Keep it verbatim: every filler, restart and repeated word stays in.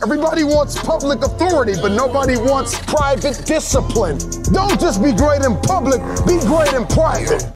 Everybody wants public authority, but nobody wants private discipline. Don't just be great in public, be great in private.